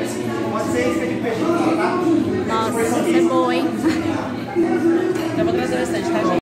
Nossa, isso é boa, hein? Eu vou trazer o restante, tá, gente?